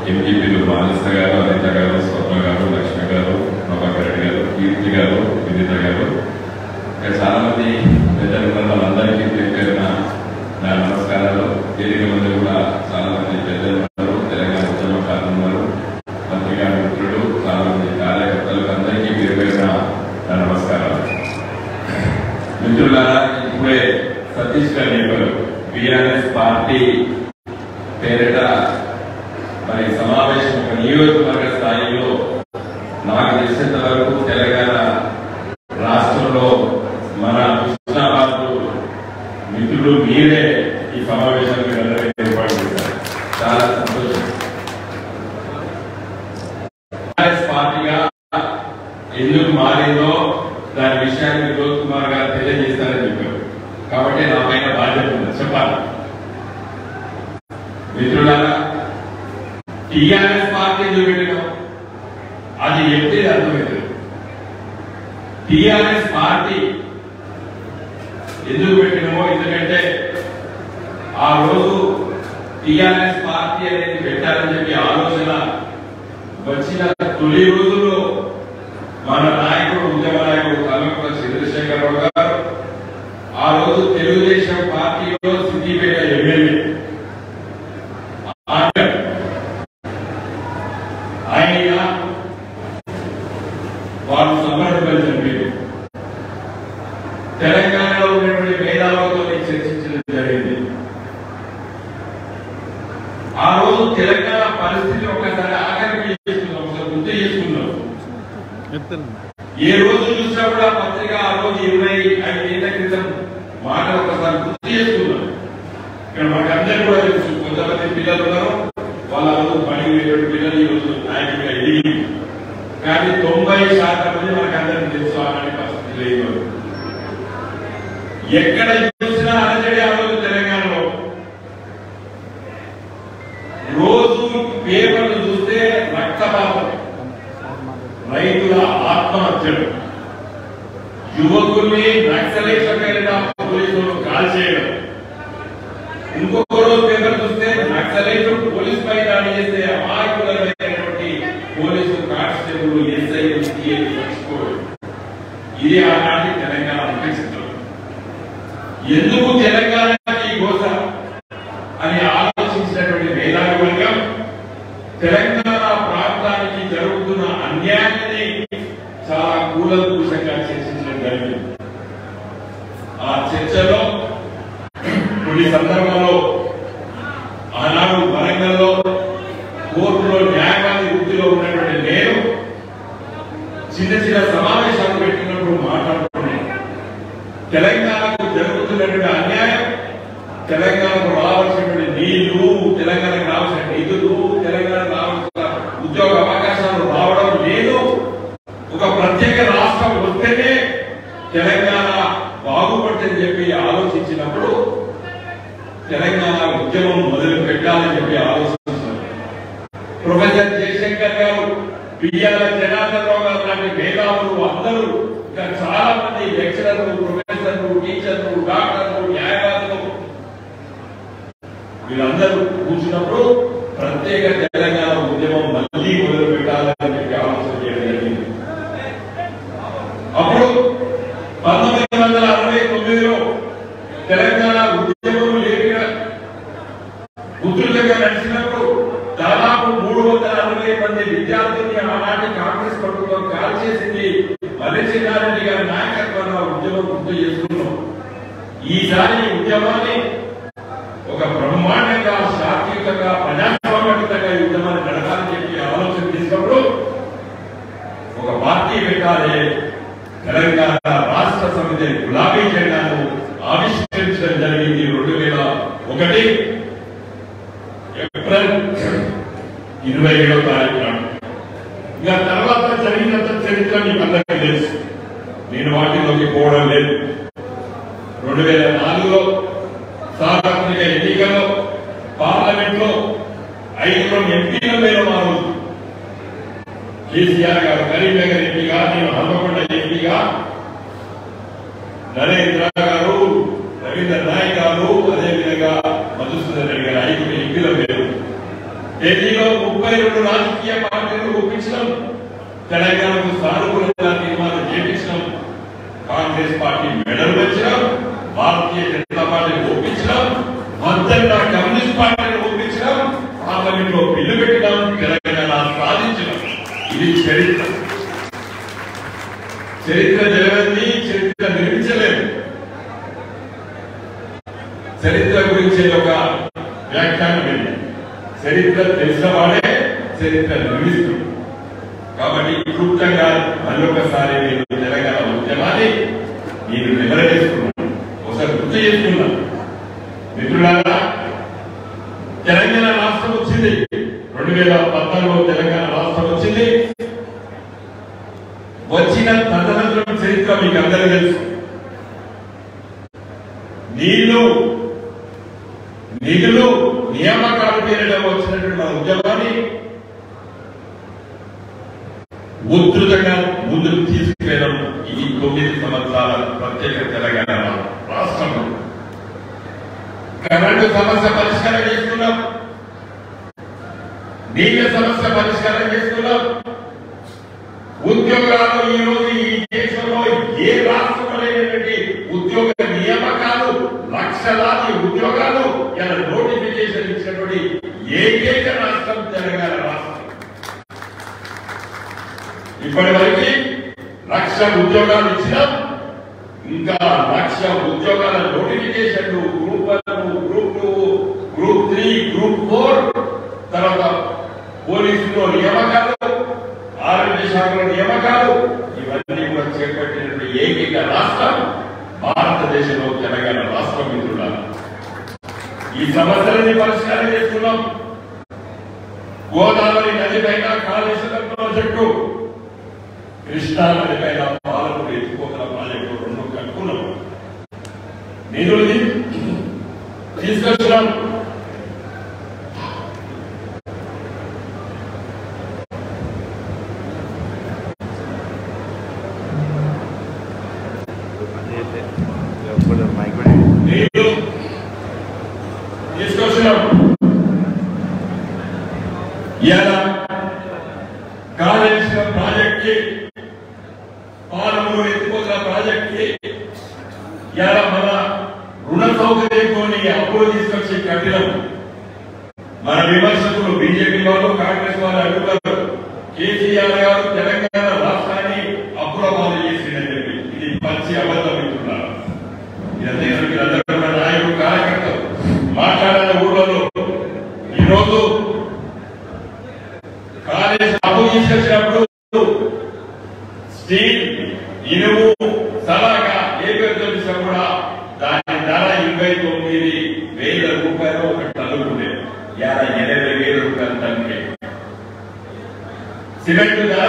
ఎంపీపీలు మానస గారు, అనిత గారు, స్వప్న గారు, లక్ష్మి గారు, ప్రభాకర్ రెడ్డి గారు, కీర్తి గారు, వినిత గారు, ఇంకా చాలా మంది పెద్దలు ఉన్న వాళ్ళందరికీ పేరున నా నమస్కారాలు. వేదిక మంది కూడా చాలా మంది పెద్దలు ఉన్నారు, తెలంగాణ ఉద్యమకారులు ఉన్నారు, పత్రికా మిత్రులు, చాలా మంది కార్యకర్తలు అందరికీ పేరున నా నమస్కారాలు. మిత్రులారా, ఇప్పుడే సతీష్ గారు చెప్పారు బీఆర్ఎస్ పార్టీ పేరిట మరి సమావేశం ఒక నియోజకవర్గ స్థాయిలో నాకు తెలిసినంత వరకు తెలంగాణ రాష్ట్రంలో మన కృష్ణాబాద్ మిత్రులు మీరే ఈ సమావేశానికి ఏర్పాటు చేశారు. చాలా సంతోషం. బీఆర్ఎస్ పార్టీగా ఎందుకు మారిందో దాని విషయాన్ని వినోద్ కుమార్ గారు తెలియజేస్తారని చెప్పారు. కాబట్టి నా పైన బాధ్యత ఉంది, చెప్పాలి. మిత్రులారా, టీఆర్ఎస్ పార్టీ ఎందుకు పెట్టినాం అది చెప్తే అర్థమవుతుంది. టీఆర్ఎస్ పార్టీ ఎందుకు పెట్టినామో, ఎందుకంటే ఆ రోజు టీఆర్ఎస్ పార్టీ అనేది పెట్టాలని చెప్పి ఆలోచన వచ్చిన తొలి రోజుల్లో మన నాయకుడు, ఉద్యమ నాయకుడు కల్వకుంట్ల చంద్రశేఖరరావు గారు ఆ రోజు తెలుగుదేశం పార్టీలో సిద్దిపేట ఎమ్మెల్యే ఆయన వారు సంబరపరిచిన మీరు తెలంగాణలో ఉన్నటువంటి మేధావులతో చర్చించడం జరిగింది. ఆ రోజు తెలంగాణ పరిస్థితి ఒకసారి ఆఖరికి చేసుకున్నాం, ఒకసారి గుర్తు చేసుకున్నాం. ఏ రోజు చూసినా కూడా పత్రిక ఆ రోజు 25 ఏళ్ల క్రితం మాట ఒకసారి గుర్తు చేసుకున్నాం. ఇక్కడ మనకందరూ కూడా తెలుసు, కొంతమంది పిల్లలు ఉన్నారు, వాళ్ళ రోజు పని పిల్లలు ఈ రోజు నాయకుడిగా ఎదిగి, కానీ 90% మంది మనకందరికీ తెలుసు అలాంటి పరిస్థితి లేదు. ఎక్కడ చూసినా అలజడి ఆ రోజు తెలంగాణలో. రోజు పేపర్లు చూస్తే రక్తపాతం, రైతుల ఆత్మహత్యలు, యువకుల్ని నక్సలైట్ల పేరిట పోలీసులు కాల్ చేయడం, ఇంకొక రోజు పేపర్ చూస్తే నక్సలైట్లు పోలీస్ పై దాడి చేస్తే అమాయకులైనటువంటి పోలీసు కానిస్టేబుల్, ఎస్ఐలు, సిఐలు చచ్చిపోవడం. ఇది ఆనాటి తెలంగాణ ముఖ్య చిత్రం. ఎందుకు తెలంగాణకి గోస అని ఆలోచించినటువంటి మేధావి వర్గం తెలంగాణ ప్రాంతానికి జరుగుతున్న అన్యాయాన్ని చాలా కూలంకషంగా చర్చించడం జరిగింది. ఆ చర్చలో కొన్ని సందర్భాల్లో ఆనాడు వరంగల్లో కోర్టులో న్యాయవాది వృత్తిలో ఉన్నటువంటి నేను చిన్న చిన్న సమావేశాలు పెట్టినప్పుడు మాట్లాడుతున్నాను. తెలంగాణకు జరుగుతున్నటువంటి అన్యాయం, తెలంగాణకు రావాల్సినటువంటి నీళ్లు, తెలంగాణకు రావాల్సిన నిధులు, తెలంగాణకు రావాల్సిన ఉద్యోగ అవకాశాలు రావడం లేదు. ఒక ప్రత్యేక రాష్ట్రం వస్తేనే తెలంగాణ బాగుపడుతుందని చెప్పి ఆలోచించినప్పుడు తెలంగాణ ఉద్యమం మొదలు పెట్టాలని చెప్పి ఆలోచించారు. ప్రొఫెసర్ జయశంకర్ గారు, బియ్యాల జనార్దన్ రావు గారు లాంటి మేధావులు అందరూ, ఇంకా చాలా మంది లెక్చరర్లు, ప్రొఫెసర్లు, టీచర్లు, డాక్టర్లు, న్యాయవాదులు వీళ్ళందరూ కూర్చున్నప్పుడు ప్రత్యేక తెలంగాణ ఉద్యమం మళ్ళీ మొదలు పెట్టాలని చెప్పి ఆలోచన చేయడం జరిగింది. అప్పుడు 1969లో తెలంగాణ ఉద్యమం ఉధృతంగా నడిచినప్పుడు దాదాపు 360 మంది విద్యార్థుల్ని ఆనాటి కాంగ్రెస్ ప్రభుత్వం కాల్ చేసింది. మల్లిచెన్నారెడ్డి గారి నాయకత్వంలో ఉద్యమం గుర్తు చేసుకున్నాం. ఈసారి ఉద్యమాన్ని ఒక బ్రహ్మాండంగా, శాంతియుతంగా, ప్రజాస్వామ్యయుతంగా ఈ ఉద్యమాన్ని నడపాలని చెప్పి ఆలోచన చేసినప్పుడు ఒక పార్టీ పెట్టాలి. తెలంగాణ రాష్ట్ర సమితి గులాబీ జెండాను ఆవిష్కరించడం జరిగింది 2001 ఏప్రిల్ 27వ తారీఖు నాడు. ఇంకా తర్వాత జరిగినంత చరిత్ర మీకు అందరికీ తెలుసు, నేను వాటిలోకి పోవడం లేదు. 2004లో సార్వత్రిక ఎన్నికల్లో పార్లమెంట్ లో 5 ఎంపీల మీద మారు కేసీఆర్ గారు కరీంనగర్ ఎంపీగా, నేను హన్మకొండ ఎంపీగా, నరేంద్ర గారు, రవీంద్ర నాయక్ గారు, అదేవిధంగా మధుసూదన్ రెడ్డి గారు 5 ఎంపీల పేరు ఢిల్లీలో 32 రాజకీయ పార్టీలు ఒప్పించడం, తెలంగాణకు సానుకూలంగా తీర్మానం చేయించడం, కాంగ్రెస్ పార్టీ మెడలు వచ్చడం, భారతీయ జనతా పార్టీని ఒప్పించడం, మధ్యంగా కమ్యూనిస్ట్ పార్టీని ఒప్పించడం, పార్లమెంట్ లో బిల్లు పెట్టడం, తెలంగాణ సాధించడం. ఇది చరిత్ర. చరిత్ర జరగని, చరిత్ర నిర్మించలేదు. చరిత్ర గురించి ఒక వ్యాఖ్యానం ఏంటి? చరిత్ర తెలిసిన వాడే చరిత్ర నిర్మిస్తుంది. కాబట్టి క్లుప్తంగా మరొకసారి నేను తెలంగాణ ఉద్యమాన్ని నేను నిలబెట్టుకున్నాను, ఒకసారి గుర్తు చేసుకున్నాను. మిత్రులారా, తెలంగాణ రాష్ట్రం వచ్చింది 2014లో తెలంగాణ రాష్ట్రం వచ్చింది. వచ్చిన తదనంతరం చరిత్ర మీకు అందరికీ తెలుసు. నిధులు నియామకాల పేరిట వచ్చినటువంటి మన ఉద్యమాన్ని ఉధృతంగా ముందుకు తీసుకెళ్ళడం. ఇది 9 సంవత్సరాల ప్రత్యేక తెలంగాణ రాష్ట్రంలో కరెంటు సమస్య పరిష్కారం చేసుకున్నాం, నీళ్ళ సమస్య పరిష్కారం చేసుకున్నాం. ఉద్యోగాలు ఈ రోజు ఈ దేశంలో ఏ రాష్ట్రంలో లేనటువంటి ఉద్యోగ నియామకాలు, లక్షలాది ఉద్యోగాలు ఇలా నోటిఫికేషన్ ఇచ్చినటువంటి ఏకైక రాష్ట్రం తెలంగాణ రాష్ట్రం. ఇప్పటి వరకు 1,00,000 ఉద్యోగాలు ఇచ్చినాం. ఇంకా 1,00,000 ఉద్యోగాల నోటిఫికేషన్లు గ్రూప్ 1, గ్రూప్ 2, గ్రూప్ 3, గ్రూప్ 4, తర్వాత పోలీసులో నియామకాలు, ఆరోగ్య శాఖలో నియామకాలు, ఇవన్నీ కూడా చేపట్టినటువంటి ఏకైక రాష్ట్రం భారతదేశంలో తెలంగాణ రాష్ట్రం. మిత్రులారా, ఈ సమస్యలని పరిష్కారం చేసుకున్నాం. గోదావరి నది పైన కాళేశ్వరం ప్రాజెక్టు, కృష్ణా నది పైన పాలకుడు ఎత్తిపోతల ప్రాజెక్టు 2 కట్టుకున్నాం. నిధులు తీసుకొచ్చినాం. ఇలా కాళేశ్వరం ప్రాజెక్ట్ కి, పాలమూరు ఎత్తిపోతల ప్రాజెక్ట్ కి ఇలా మన రుణ సౌకర్యంతో అప్పులు తీసుకొచ్చి కట్టినాం. మన విమర్శకులు బీజేపీ వాళ్ళు, కాంగ్రెస్ వాళ్ళు అడుగుతారు, కేసీఆర్ గారు తెలంగాణ రాష్ట్రాన్ని అప్పుల పాలు చేసిందని చెప్పి. ఇది పచ్చి అబద్ధం. మిత్రులారా, ఇదంతా నాయకుడు కార్యకర్తలు మాట్లాడిన ఊళ్ళలో ఈరోజు కాలేజ్ అప్పు తీసుకొచ్చినప్పుడు స్టీల్, ఇనుము, సలాగా ఏ పేరుతో ఇచ్చినా కూడా దాని ధర 29,000 రూపాయలు ఒక టన్ను ఉండేది. 80,000 రూపాయలు టన్నుకే. సిమెంట్ ధర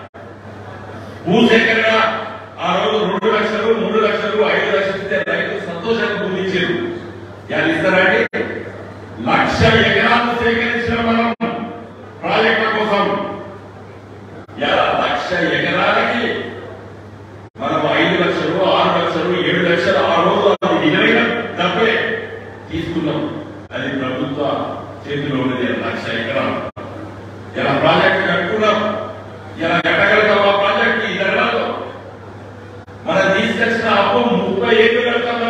భూసేకరణ ఆ రోజు 2 లక్షలు, 3 లక్షలు, 5 లక్షలు ఇస్తే రైతులు సంతోషంగా భూమి ఇచ్చారు. ఎలా ఇస్తారంటే 1,00,000 ఎకరాలు సేకరించిన మనం ప్రాజెక్టుల కోసం. ఎలా 1,00,000 ఎకరాలకి మనం 5 లక్షలు, 6 లక్షలు, 7 లక్షలు ఆ రోజు అది నిజమైన డబ్బే తీసుకున్నాం. అది ప్రభుత్వ చేతిలో ఉన్నది. 1,00,000 ఎకరాలు ఇలా ప్రాజెక్టు కట్టుకున్నాం. ఇలా కట్టగలుగుతాం ఆ ప్రాజెక్టు ఈ ధరలో. మనం తీసుకొచ్చిన అప్పు 30 ఏళ్ళు కడతాం.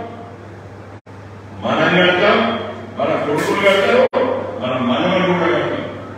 మనం కడతాం, మన కొడుకులు కడతారు, మన మనవలు కూడా కడతాం.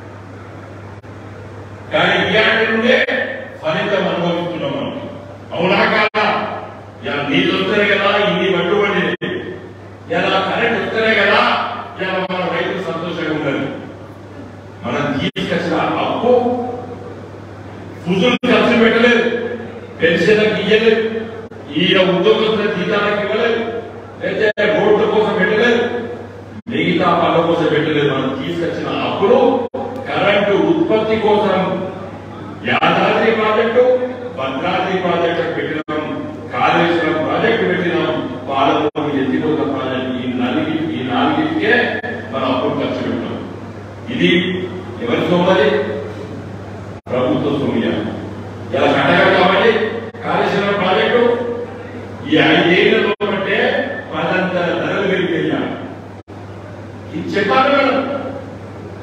కానీ ఇలాంటి నుండే ఫలితం అనుభవిస్తున్నాం మనం. అవునా కాదా? ఇలా నీళ్ళు వస్తేనే కదా ఇన్ని పట్టుబడింది. ఇలా కరెంట్ వస్తేనే కదా ఇలా మన రైతులు సంతోషంగా ఉండాలి. మనం తీసుకొచ్చిన అప్పు ఫుజులు ఖర్చు పెట్టలేదు, పెన్షన్లకు ఇయ్యలేదు, ఈయన ఉద్యోగస్తుల జీతాలకు ఇవ్వలేదు, అయితే రోడ్ల కోసం పెట్టలేదు, మిగతా పనుల కోసం పెట్టలేదు. మనం తీసుకొచ్చిన అప్పుడు కరెంటు ఉత్పత్తి కోసం యాదాద్రి ప్రాజెక్టు, భద్రాద్రి ప్రాజెక్టు పెట్టినాం, కాళేశ్వరం ప్రాజెక్టు పెట్టినాం, పాలమూరు ఎత్తిపోతల ప్రాజెక్టు. ఈ నాలుగిటికే మనం అప్పుడు ఖర్చు పెట్టాం. ఇది ఎవరి సోమది? ప్రభుత్వ సోమియా. ఇలా కట్టగలగాలి కాళేశ్వరం ప్రాజెక్టు. ఈ 5 ఏళ్లలో బట్టే 10 ధరలు పెరిగిపోయాయి. ఇది చెప్పాలి మేడం.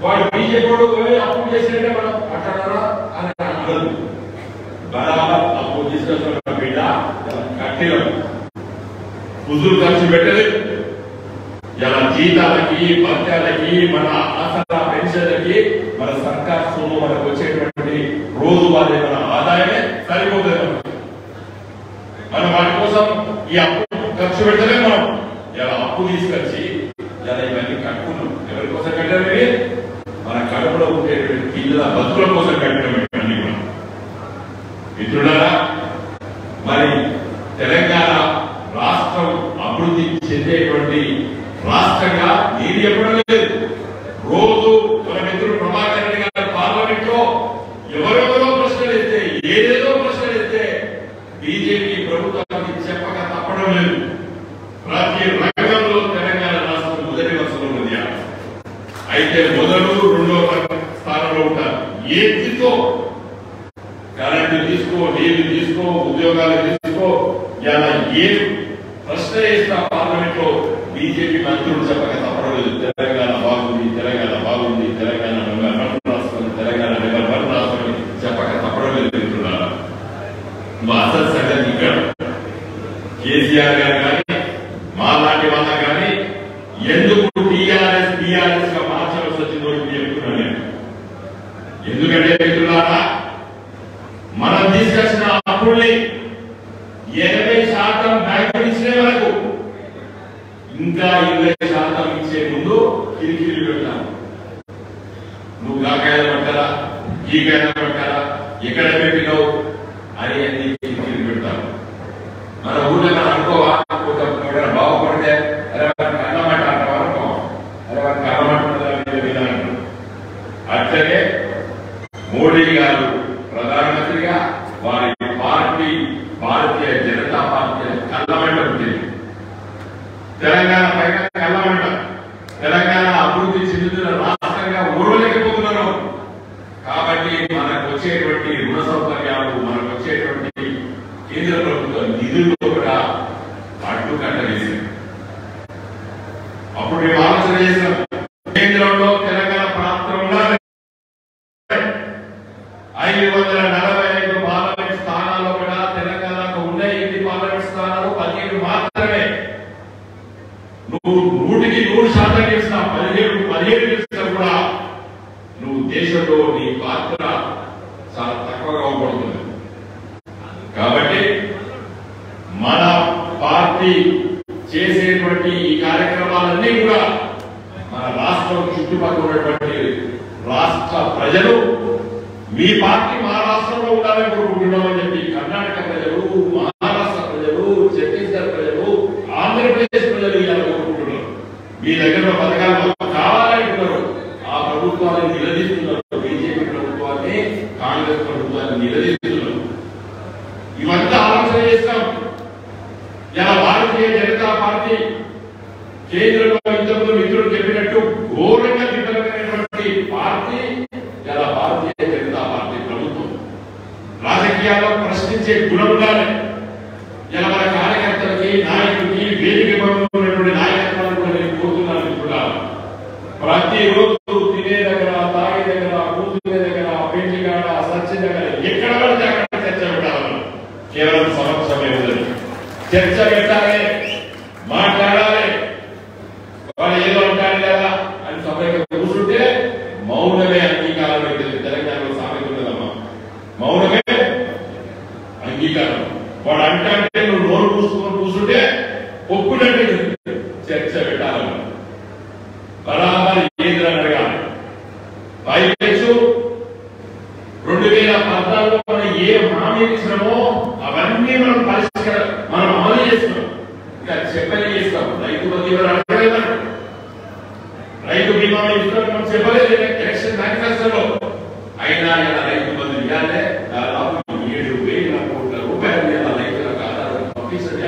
వాడు బీజేపీ అప్పు చేసినట్టే మనం మాట్లాడారా అని అనదు. బరాబర్ అప్పు తీసుకొచ్చిన బిడ్డ కట్టిన కుదురు ఖర్చు పెట్టలేదు. ఇలా జీతాలకి భత్యాలకి మన ఆసరా పెన్షన్లకి మన సర్కార్ సొమ్ము మనకు వచ్చేటువంటి రోజువారీ మన ఆదాయమే సరిపోతుంది. మనం వాటి కోసం ఈ అప్పు ఖర్చు పెట్టలే. మనం ఇలా అప్పు తీసుకొచ్చి ఇలా ఇవన్నీ కట్టుకున్నాం. ఎవరి కోసం కట్టామే? మన కడుపులో ఉండేటువంటి పిల్లల బతుకుల కోసం కట్టినటువంటి కూడా. మిత్రులారా, మరి తెలంగాణ రాష్ట్రం అభివృద్ధి చెందేటువంటి రాష్ట్రంగా నీరు చెప్పడం లేదు. రోజు మన మిత్రుడు ప్రభాకర్ రెడ్డి గారు పార్లమెంట్ లో ఎవరెవరో ప్రశ్నలు ఇస్తే, ఏదేదో ప్రశ్నలు ఇస్తే బీజేపీ ప్రభుత్వానికి చెప్పక తప్పడం లేదు. ప్రతి రంగంలో తెలంగాణ రాష్ట్రం మొదటి వరుసలో ఉంది. అయితే మొదలు రెండో స్థానంలో ఉంటారు. ఏదితో కరెంటు తీసుకో, నీళ్లు తీసుకో, ఉద్యోగాలు తీసుకో, ఇలా ఏ ప్రశ్న వేసిన పార్లమెంట్ లో బీజేపీ మంత్రులు చెప్పక తప్పడం లేదు. తెలంగాణ బాగుంది, తెలంగాణ బాగుంది, తెలంగాణ నెంబర్ 1 రాష్ట్రం, తెలంగాణ నెంబర్ 1 రాష్ట్రం చెప్పక తప్పడం లేదు. మిత్రులారా, అసలు సంగతి ఇక్కడ కేసీఆర్ గారు కానీ మాలాంటి వాళ్ళ కానీ ఎందుకు టీఆర్ఎస్ గా మార్చవలసి వచ్చిందో చెప్తున్నాను నేను. ఎందుకంటే మిత్రులారా, మనం తీసుకొచ్చిన అప్పుల్ని 80% బ్యాంకులు ఇచ్చే వరకు ఇంకా 20% ఇచ్చే ముందు కిరికిరి పెడతాను. నువ్వు ఆ కాయలు పట్టారా, ఈ కాయలు పట్టారా, ఎక్కడ పెట్టినావు అని అన్ని కిరికిరి పెడతాను. మన ఊళ్ళో మనం అనుకోవా, బాగుపడితే అరే వాడిని కన్నమాట అంటావా అనుకో, అరే వాడిని కన్నమాట అంటారు. అట్లనే మోడీ గారు ప్రధానమంత్రిగా వారి పార్టీ భారతీయ జనతా పార్టీ కళ్ళమంట ఉంటుంది. తెలంగాణ పైన కళ్ళమంట. తెలంగాణ అభివృద్ధి చెందుతున్న రాష్ట్రంగా ఓడలేకపోతున్నారు. కాబట్టి మనకు వచ్చేటువంటి రుణ సౌకర్యాలు, మనకు వచ్చేటువంటి కేంద్ర ప్రభుత్వ నిధులు కూడా అడ్డుకట్ట వేశారు. అప్పుడు మేము ఆలోచన చేసాం, కేంద్రంలో తెలంగాణ ప్రాంతం ఉండాలి. 545 పార్లమెంట్ స్థానాల్లో కూడా తెలంగాణకు ఉన్న 8 పార్లమెంట్ స్థానాలు 17 మాత్రమే. నువ్వు 100% గెలిచినా 17 గెలిచినా కూడా నువ్వు దేశంలో నీ పాత్ర చాలా తక్కువగా అవబడుతుంది. కాబట్టి మన పార్టీ చేసేటువంటి ఈ కార్యక్రమాలన్నీ కూడా మన రాష్ట్రం చుట్టుపక్కల ఉన్నటువంటి రాష్ట్ర ప్రజలు మీ పార్టీ మా రాష్ట్రంలో ఉండాలని కోరుకుంటున్నామని చెప్పి కర్ణాటక ప్రజలు, మహారాష్ట్ర ప్రజలు, ఛత్తీస్గఢ్ ప్రజలు, ఆంధ్రప్రదేశ్ ప్రజలు ఇలా కోరుకుంటున్నారు. మీ దగ్గర పథకాలు కావాలంటున్నారు. ఆ ప్రభుత్వాన్ని నిలదీస్తున్నారు. బీజేపీ ప్రభుత్వాన్ని, కాంగ్రెస్ ప్రభుత్వాన్ని నిలదీస్తున్నారు. ఇవంతా ఆలోచన చేస్తాం. ఇలా భారతీయ జనతా పార్టీ కేంద్రంలో ఇంతకుముందు మిత్రులు చెప్పినట్టు ఘోరంగా విఫలమైనటువంటి పార్టీ ఇలా భారతీయ జనతా పార్టీ ప్రభుత్వం. రాజకీయాల్లో ప్రశ్నించే గుణం ఉండాలి. ఇలా మన కార్యకర్తలకి, నాయకులకి, వేదిక ఉన్నటువంటి నాయకత్వాన్ని కూడా నేను కోరుతున్నాను. మిత్రులారా, ప్రతిరోజు తినే దగ్గర, తాగే దగ్గర, కూర్చునే దగ్గర, పెళ్లి కాడ, సత్య దగ్గర ఎక్కడ పడితే అక్కడ చర్చ పెట్టాలి. కేవలం సమక్షమే ఉండదు. చర్చ పెట్టాలి, మాట్లాడాలి. వాళ్ళు ఏదో అంటారు కదా అని సభ్యులు కూర్చుంటే మౌనమే అంగీకారం అవుతుంది. తెలంగాణలో సామెత ఉన్నదమ్మా, మౌనమే అంగీకారం. వాడు అంటే నువ్వు నోరు పూసుకొని కూర్చుంటే ఒప్పుడంటే చర్చ పెట్టాలన్నా బరాబర్ కేంద్రం అడగాలి. పైపెచ్చు 2014లో మనం ఏ హామీ ఇచ్చినామో అవన్నీ మనం మనం అమలు చేస్తున్నాం. ఇంకా చెప్పలే చేస్తాం. రైతు బంధు అడగలేదు, రైతు బీమా ఇస్తున్నాం, మనం చెప్పలేదు ఎలక్షన్ మేనిఫెస్టోలో. అయినా ఇలా రైతు బంధు ఇవ్వాలి. దాదాపు 7,000 కోట్ల రూపాయలు రైతుల ఖాతాలో పంపించండి.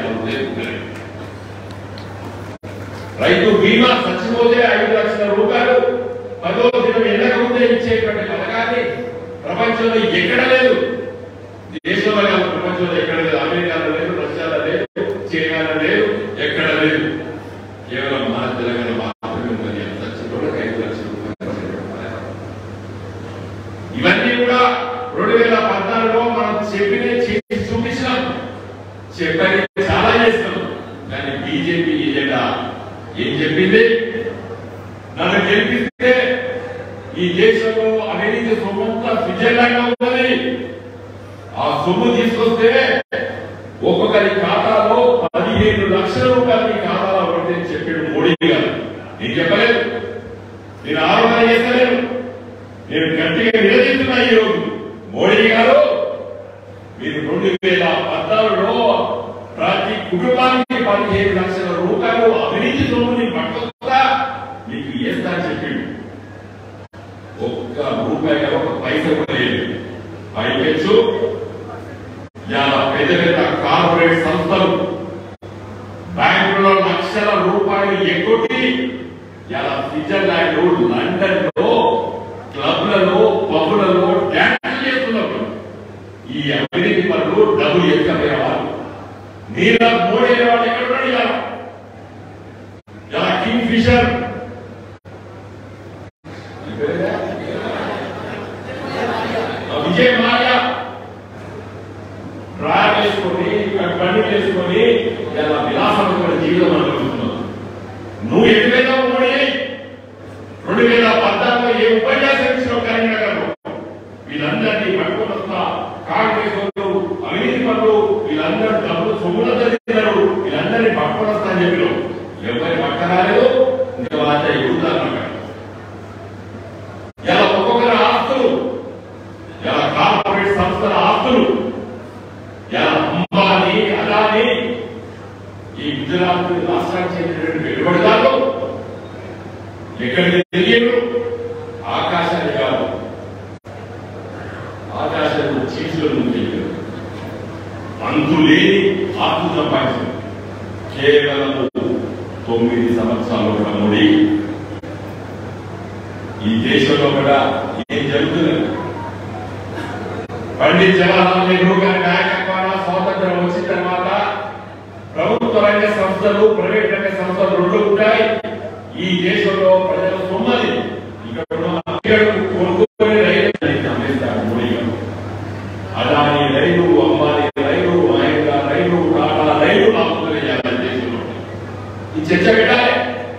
రైతు బీమా చచ్చిపోతే 5 లక్షల రూపాయలు 10వ దినం ఎన్నకముందే ఇచ్చేటువంటి పథకాన్ని ప్రపంచంలో ఎక్కడ లేదు. దేశంలో కాదు, ప్రపంచంలో ఎక్కడ లేదు. అమెరికాలో లేదు, రష్యాలో లేదు, చైనాలో లేదు, ఎక్కడ లేదు. కేవలం మన తెలంగాణ మాత్రమే ఉన్నది. చచ్చిపోతే 5 లక్షల రూపాయలు 2014లో మనం చెప్పిన చేసి చూపించినాం, చెప్పని చాలా చేస్తాం. కానీ బీజేపీ ఏజెండా ఏం చెప్పింది? నన్ను గెలిపిస్తే ఈ దేశంలో అవినీతి సొమ్మంతా స్విట్జర్లాండ్ ఉంటుంది, ఆ సొమ్ము తీసుకొస్తే ఒక్కొక్కరి ఖాతాలో 15 లక్షల రూపాయలు మీ ఖాతాలో పడితే చెప్పాడు మోడీ గారు. నేను చెప్పలేదు, నేను ఆరోపణ చేస్తలేను, నేను గట్టిగా నిలదీస్తున్నా. ఈ రోజు మోడీ గారు, మీరు 2014లో ప్రతి కుటుంబానికి 15 లక్షల రూపాయలు అవినీతి సొమ్ముని పట్టుకుంటా మీకు ఏస్తా చెప్పాడు. ఒక్క రూపాయి ఒక పైస కూడా లేదు. పైపెచ్చు పెద్ద పెద్ద కార్పొరేట్ సంస్థలు బ్యాంకులో లక్షల రూపాయలు ఎగ్గొట్టి స్విట్జర్లాండ్, లండన్ లో క్లబ్లలో పబ్బులలో డ్యాన్స్ చేస్తున్నారు. ఈ అవినీతి పనులు డబ్బులు ఎక్కపోయే వాళ్ళు నీరవ్ మోడీ అనే వాళ్ళు ఎక్కడ ఉన్నాడు? Kingfisher Vijay Mallya drive చేసుకొని బండి చేసుకొని ఇలా విలాసమైన జీవితం అనుకుంటున్నావు. నువ్వు ఎటువైనా మోడీ 2014లో ఏ ఉపన్యాసం ఇచ్చినావు కరీంనగర్లో? వీళ్ళందరినీ పట్టుకొని వస్తా, కాంగ్రెస్ వాళ్ళు అవినీతి పనులు, వీళ్ళందరూ డబ్బులు సొమ్ములతో తిన్నారు, వీళ్ళందరినీ పట్టుకొని వస్తా అని చెప్పినావు. ఎవరి పక్క రాలేదు. ఇంకా వాళ్ళ ఎగురుతారు. ఇలా ఒక్కొక్కరి ఆస్తులు, ఇలా కార్పొరేట్ సంస్థల ఆస్తులు, ఇలా అంబానీ, అదానీ, ఈ గుజరాత్ రాష్ట్రానికి చెందినటువంటి పెట్టుబడిదారులు ఎక్కడికి తెలియదు. ఆకాశాన్ని కాదు, ఆకాశంలో చీసుల నుంచి అంతు లేని ఆత్మ సంపాదించారు. కేవలం 9 సంవత్సరాలు కూడా మోడీ ఈ దేశంలో కూడా ఏం జరుగుతుంది? పండిత్ జవహర్లాల్ నెహ్రూ గారి నాయకత్వాన స్వాతంత్రం వచ్చిన తర్వాత ప్రభుత్వ రంగ సంస్థలు, ప్రైవేట్ రంగ సంస్థలు రెండు ఉంటాయి. ఈ దేశంలో ప్రజల సొమ్మది ఇక్కడ కొనుక్కునే రైలు అమ్మేస్తాడు మోడీ గారు. అదాని రైలు, అంబానీ రైలు, మహేంద్ర రైలు, టాటా రైలు ఆపుకునే దేశంలో. ఈ చర్చ పెట్టాలి,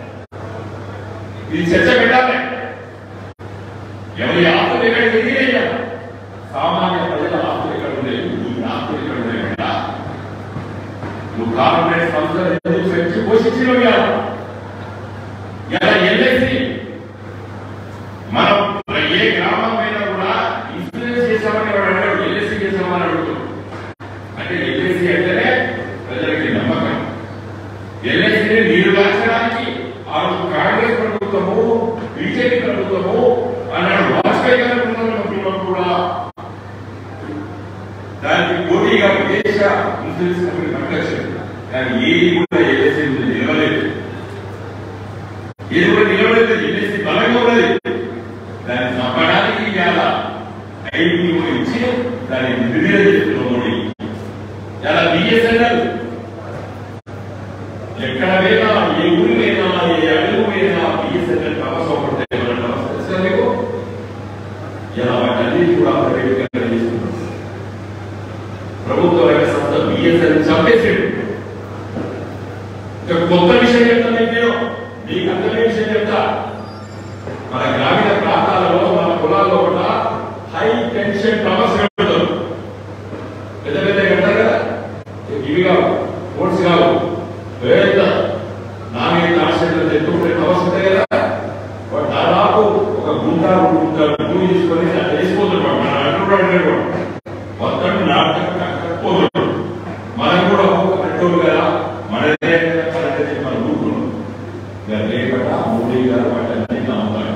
ఇది చర్చ పెట్టాలి. ఎవరి ఆస్తులు ఎక్కడ తిరిగి సామాన్య ప్రజల ఆస్తులు ఎక్కడ ఉండేవి? ఆస్తులు ఎక్కడ ఉండేవి? నువ్వు కార్పొరేట్ సంస్థలు ఎందుకు పెంచి పోషించినవి కాదు. ఇలా ఎల్ఐసి మనం ఏ గ్రామం అయినా కూడా ఇన్సూరెన్స్ చేసామని వాడు అన్నాడు, ఎల్ఐసి చేసామని అడుగుతాడు. అంటే ఎల్ఐసి అంటేనే ప్రజలకి నమ్మకం. ఎల్ఐసిని నిర్వహించడానికి ఆ రోజు కాంగ్రెస్ ప్రభుత్వము, బీజేపీ ప్రభుత్వము అన్నాడు. వాజ్పేయి గారి ప్రభుత్వం కూడా దానికి పోటీగా దేశ ఇన్సూరెన్స్ కంపెనీ పట్టుకొచ్చింది. కానీ ఏది కూడా ఎల్ఐసి నిలవలేదు, ఏది కూడా నిలవలేదు. ఎల్ఐసి బలంగా ఉన్నది. దాన్ని నమ్మడానికి ఇలా ఐపీఓ ఇచ్చి దాన్ని విడుదల చేస్తున్న మోడీ. ఇలా బిఎస్ఎన్ఎల్ ఎక్కడ పోయినా, ఏ ఊరి పోయినా, ఏ అడుగు పోయినా బిఎస్ఎన్ఎల్ అవసరం పడతాయి. మీకు ఇలా వాటన్నిటి కూడా ప్రైవేటీకరణ చేస్తున్నారు. ప్రభుత్వ రంగ సంస్థ బిఎస్ఎన్ఎల్ చంపేసాడు. కొత్త విషయం చెప్తాను నేను, మీకు అర్థమే విషయం చెప్తా. మన గ్రామీణ ప్రాంతాలలో, మన పొలాల్లో కూడా హై టెన్షన్ టవర్స్ కడతారు. పెద్ద పెద్ద కడతారు కదా, ఇవి కావు, బోర్డ్స్ కావు, పెద్ద నాణ్యత ఆశ్చర్యం ఎత్తుకుంటే టవర్స్ ఉంటాయి కదా. వాడు దాదాపు ఒక గుంట 2 గుంటలు భూమి తీసుకొని అట్లా వేసిపోతున్నాడు. మన అడ్డు మొత్తం నాటుపోతున్నాడు. మనం కూడా కట్టోలు కదా, మనదే కరెక్ట్ మనం ఊరుకున్నాం. రేపట మోడీ గారు వాటన్నీ నమ్ముతాడు.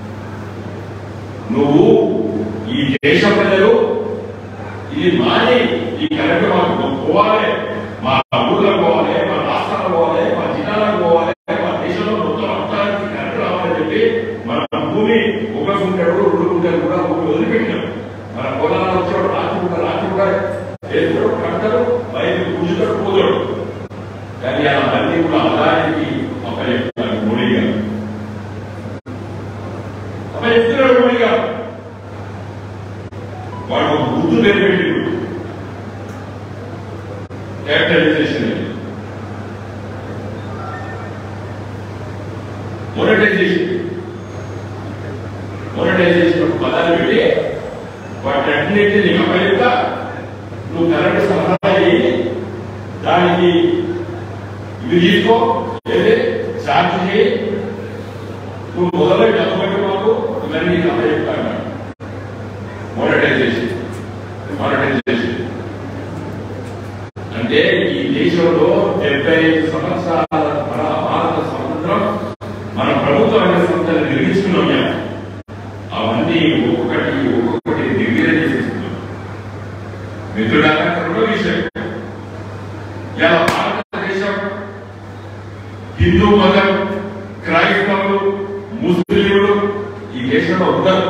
నువ్వు ఈ దేశ ప్రజలు ఇది మాని ఈ కరెంట్ మాకు పోవాలి, మా ఊళ్ళో పోవాలి, మా రాష్ట్రాల్లో పోవాలి, మా జిల్లాలకు పోవాలి, మా దేశంలో మొత్తం రాష్ట్రానికి కరెంట్ రావాలని చెప్పి మన భూమి 1 గుంటలు 2 గుంటలు కూడా భూమి వదిలిపెట్టినాం. మన పొలాలు వచ్చేవాడు రాత్రి కూడా వేస్తాడు, కడతాడు, బయట కూర్చుతాడు, పోతాడు. కానీ అన్నీ కూడా అదానికి అప్పచెప్తాడు మోడీ గారు. అప్పచెప్తున్నాడు మోడీ గారు. వాడు గుర్తు పెట్టి క్యాపిటలైజేషన్ మొనటైజేషన్ పదాలు పెట్టి వాటన్నిటి నీకు అప్పచెప్తా, నువ్వు కరెంట్ సరఫరా చేయి, దానికి ఇవి తీసుకో, ఛార్జ్ చేయి, నువ్వు మొదలు డబ్బు పెట్టి మాకు ఇవన్నీ నీకు అప్పచెప్తాను. మొనటైజేషన్ అంటే ఈ దేశంలో 75 సంవత్సరాల భారత స్వతంత్రం మన ప్రభుత్వ రంగ సంస్థలు నిర్మించుకున్నాం. అవన్నీ ఒక్కొక్కటి నిర్వీర్యం చేసేస్తున్నాం. మిత్రులారా, రెండో విషయం, ఇలా భారతదేశం హిందూ మతం, క్రైస్తవులు, ముస్లింలు ఈ దేశంలో ఉన్నారు.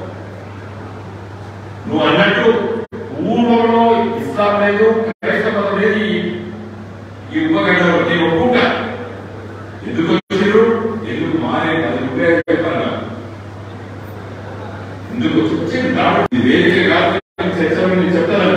నువ్వు అన్నట్టు పూర్వంలో ఇస్లాం లేదు, క్రైస్తవ మతం లేదు. ఈ ఉపగంటలో నేను ఒప్పుకుంటా. ఎందుకు వచ్చారు, ఎందుకు మారే, అది ఉపయోగపడాలి. ఎందుకు వచ్చి కాబట్టి వేదిక కాదు చర్చలు నేను చెప్తాను.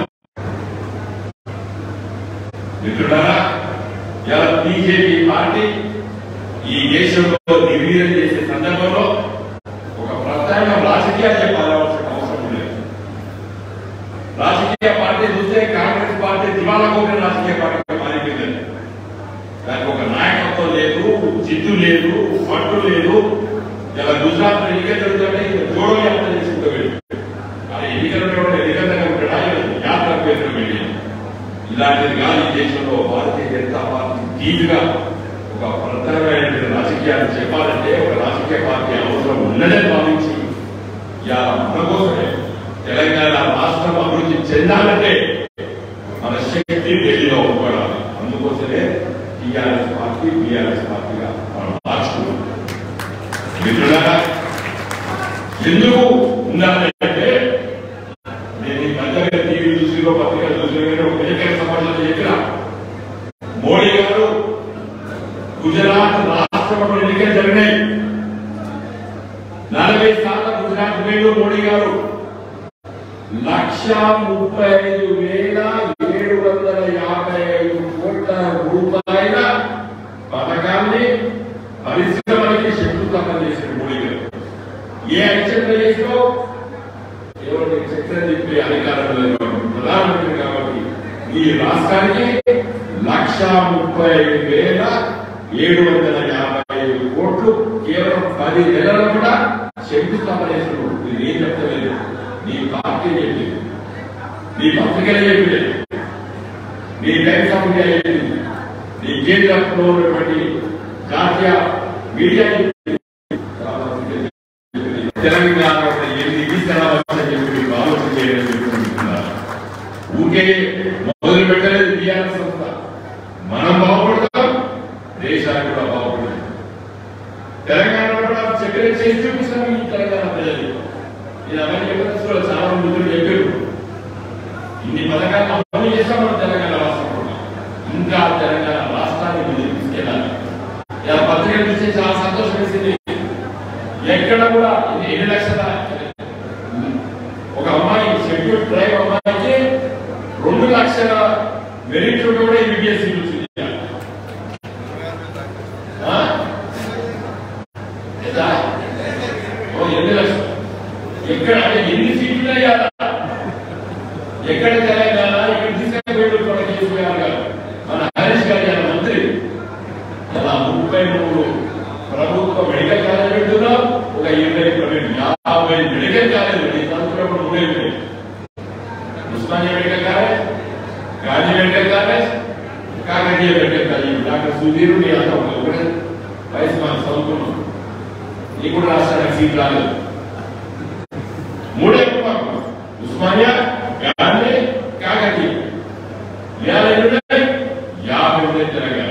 మిత్రులారా, ఇలా బీజేపీ పార్టీ ఈ దేశంలో నిర్వీర్యం చేసే సందర్భంలో ఒక ప్రత్యేక రాజకీయాలు చెప్పాల్సిన అవసరం లేదు. రాజకీయ పార్టీ చూస్తే కాంగ్రెస్ పార్టీ దివాలా కోరిన రాజకీయ పార్టీ మారిపోయింది. దానికి ఒక నాయకత్వం లేదు, జిద్దు లేదు, పట్టు లేదు. ఇలా గుజరాత్ లో ఎన్నికలు జరుగుతుంటే జోడో యాత్ర చేసుకుంటూ వెళ్ళి ఎన్నికల యాత్ర పేరు వెళ్ళి ఇలాంటిది కాదు. ఈ దేశంలో భారతీయ జనతా పార్టీ తీరుగా ఒక ప్రధానమైన రాజకీయాలు చెప్పాలంటే ఒక రాజకీయ పార్టీ అవసరం ఉన్నదని భావించి మన కోసమే తెలంగాణ రాష్ట్రం అభివృద్ధి చెందాలంటే మన శక్తి ఢిల్లీలో ఉపడాలి. అందుకోసమే టీఆర్ఎస్ పార్టీ బీఆర్ఎస్ పార్టీగా మనం మార్చుకున్నాం. మిత్రులారా, ఎందుకు ఉండాలంటే నేను ఈ మధ్య టీవీ చూసిలో పత్రికలు చూసిన ఒక ఎన్నికల సమాజంలో చెప్పిన మోడీ గారు గుజరాత్ రాష్ట్రంలో ఎన్నికలు జరిగినాయి. 40 సార్లు గుజరాత్ పోయిండు మోడీ గారు. 1,35,755 కోట్ల రూపాయల పథకాన్ని పరిశ్రమలకి శంకుస్థాపన చేసిన మోడీ గారు. ఏ అక్షంత చేసినో ఎవరికి చక్రం చెప్పే అధికారంలో ప్రధానమంత్రి కాబట్టి ఈ రాష్ట్రానికి 1,35,755 కోట్లు కేవలం 10 నెలల్లో కూడా శంకుస్థాపన చేసినారు. ఇది ఏం చెప్తలేదు, నీ పార్టీ చెప్పింది, నీ పత్రికలు చెప్పింది, నీ టైమ్స్ ఆఫ్ ఇండియా చెప్పింది, నీ కేంద్రంలో ఉన్నటువంటి జాతీయ మీడియా తెలంగాణ 8 ఈసారి చెప్పి ఆలోచన చేయాలని ఊరికే మొదలు పెట్టలేదు టీఆర్ఎస్ సంస్థ. మనం బాగుపడతాం, దేశానికి కూడా బాగుపడతాం. తెలంగాణలో కూడా చక్కెర చేసి చూపిస్తాం ఈ తెలంగాణ ప్రజలు. ఇది అవన్నీ ఎక్కడ చాలా మిత్రులు చెప్పారు. ఇన్ని పథకాలు అమలు చేస్తాం మనం తెలంగాణ రాష్ట్రంలో. ఇంకా తెలంగాణ రాష్ట్రాన్ని ముందుకు తీసుకెళ్ళాలి. ఇలా పత్రికలు చూస్తే చాలా సంతోషం వేసింది. ఎక్కడ కూడా 8 లక్షల ఒక అమ్మాయి షెడ్యూల్ ట్రైబ్ అమ్మాయికి 2 లక్షల మెరిట్ కూడా ఎంబీబీఎస్ సీట్లు వచ్చింది. 8 లక్షలు ఎక్కడ అంటే ఎన్ని సీట్లు అయ్యారా? ఎక్కడ తెలంగాణ ఇక్కడ తీసుకెళ్ళి కూడా కేసీఆర్ గారు, మన హరీష్ గారి మంత్రి అలా 33 ప్రభుత్వ మెడికల్ కాలేజ్ పెడుతున్నాం. ఒక 50 మెడికల్ కాలేజ్ తలుపునప్పుడు 3 Osmania medical college, Gandhi medical college, Kakatiya medical college. Doctor Sudhir నీ అంతా ఒకటే వయసు మనం చదువుకున్నాం. నీకు కూడా రాష్ట్రానికి సీట్ రాలేదు. 3 ఉస్మానియా, గాంధీ, కాకతీయ. 50 తెలంగాణ.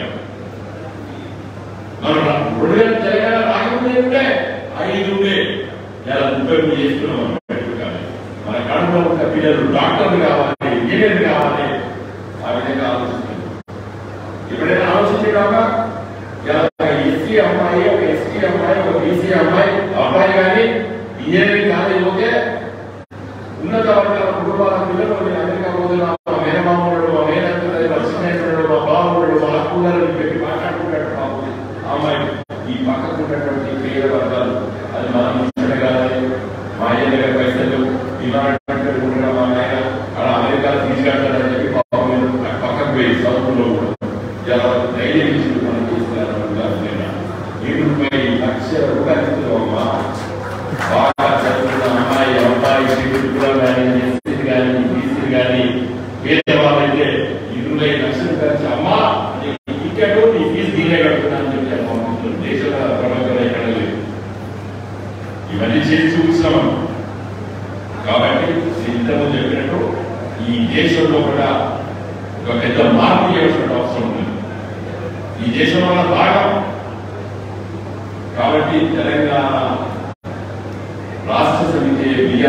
మనం 2000 తెలంగాణ రాకముందే ఉంటే 5 ఉండే. 30 చేస్తున్నాం. మన కడుపులో ఉన్న పిల్లలు డాక్టర్లు కావాలి, ఇంజనీర్లు కావాలి. ఆ విధంగా ఆలోచిస్తుంది. ఎప్పుడైనా ఆలోచించేదాకా ఎస్సీ అమ్మాయి, ఒక ఎస్టీ అమ్మాయి, ఒక బీసీ అమ్మాయి కానీ ఇంజనీరింగ్ కాలేజ్ పోతే ఉన్నత వర్గాల రూపాయల పిల్లలు నేను అమెరికా పోతున్నా, మా మేనమాముడు, మా మేనత్తుడు, మా చిన్నడు, మా బాబుడు, మా అక్కులను పెట్టి మాట్లాడుకుంటాడు. బాబు అమ్మాయి ఈ పక్కకు ఉన్నటువంటి పేద వర్గాలు అది మనం కావాలి. మా అయ్య దగ్గర పైసలు విమానం మా ఆయన అలా అమెరికా తీసుకెళ్తారని చెప్పి పక్కకు పోయి సౌత్లో ఇలా ధైర్యం ఇచ్చి మనం తీసుకెళ్ళాలి. 7 రూపాయలు అమ్మా బాగా చదువుతున్న అమ్మాయి కానీ ఎస్సీ కానీ బీసీ కానీ పేదవాళ్ళైతే 25 లక్షలు ఖర్చు అమ్మా టికెట్ నీ ఫీజు దీనే కడుతున్నాను చెప్పి దేశంలో ప్రపంచంలో ఎక్కడ లేదు. ఇవన్నీ చేసి చూపిస్తున్నాం. కాబట్టి ఇంతకు చెప్పినట్టు ఈ దేశంలో కూడా ఒక పెద్ద మార్పు చేయాల్సిన అవసరం ఉంది. ఈ దేశంలో ఉన్న భాగం కాబట్టి తెలంగాణ రాష్ట్ర సమితి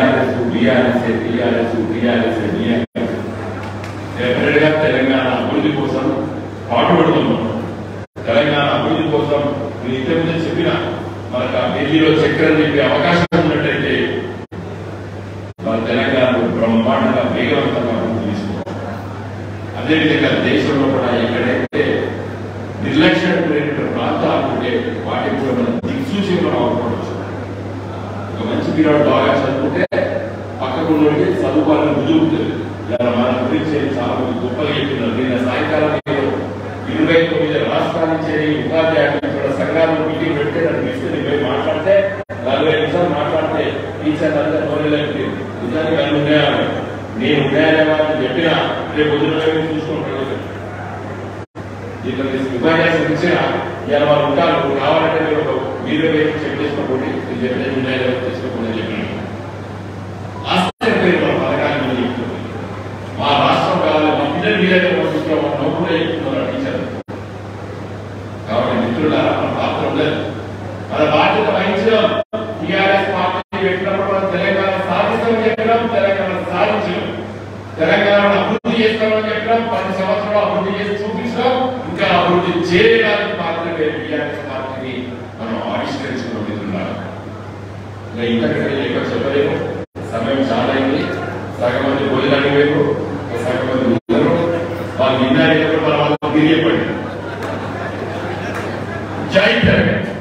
డెఫినెట్గా తెలంగాణ అభివృద్ధి కోసం పాటుపడుతున్నాం. తెలంగాణ అభివృద్ధి కోసం నేను ఇంతకుముందు చెప్పిన మనకు ఆ ఢిల్లీలో చక్కెర చెప్పే అవకాశం ఉన్నట్టయితే మన తెలంగాణలో బ్రహ్మాండంగా వేగవంతంగా అభివృద్ధి తీసుకోవాలి. అదేవిధంగా దేశంలో కూడా ఎక్కడైతే నిర్లక్ష్యమైన ప్రాంతాలు ఉంటే వాటికి కూడా మనం దిక్సూచి మనం అవపడవచ్చు. ఒక మంచి పిల్లడు బాగా చదువుకుంటే పక్కకు నుండి చదువుకోవాలని రుజువుతుంది. ఇలా మన గురించి చాలా మంది గొప్పగా చెప్తున్నారు. నిన్న సాయంకాలం 29 రాష్ట్రాల నుంచి ఉపాధ్యాయులు సంఘాలను మీటింగ్ పెడితే నన్ను తీసుకుని పోయి మాట్లాడితే 40 నిమిషాలు మాట్లాడితే టీచర్ అంతా నోరేలేదు. నిజానికి అన్ని ఉన్నాయని నేను ఉన్నాయనే వాళ్ళని చెప్పినా రేపు పొద్దున చూసుకుంటాను. దీంట్లో ఉపన్యాసం ఇచ్చినా ఇలా వాళ్ళు ఉంటారు. కావాలంటే మీరు చెక్ చేసుకోండి, చెప్పిన చేసుకోకుండా చెప్పినాను. ఆశ్చర్యపోయిన పథకాన్ని చెప్తుంది. మా రాష్ట్రం కావాలి, మా పిల్లలు మీరైతే నవ్వులే చెప్తున్నారు టీచర్. కాబట్టి మిత్రులారా మన పాత్ర ఉండదు. మన బాధ్యత వహించడం. టీఆర్ఎస్ పార్టీ పెట్టినప్పుడు మనం తెలంగాణ సాధిస్తామని చెప్పడం, తెలంగాణ సాధించడం, తెలంగాణను అభివృద్ధి చేస్తామని చెప్పడం, 10 సంవత్సరాలు అభివృద్ధి చేసి చూపించడం, ఇంకా అభివృద్ధి చేయడానికి మాత్రమే టీఆర్ఎస్ పార్టీని మనం ఆవిష్కరించుకుంటున్నాం. ఇంకా ఇంతకంటే ఎక్కువ చెప్పలేము. సమయం చాలా అయింది. సగం మంది భోజనానికి వైపు, సగం మంది ఉన్నారు. వాళ్ళు విన్నారేటప్పుడు మనం వాళ్ళకి తెలియపడి జై తెలంగాణ.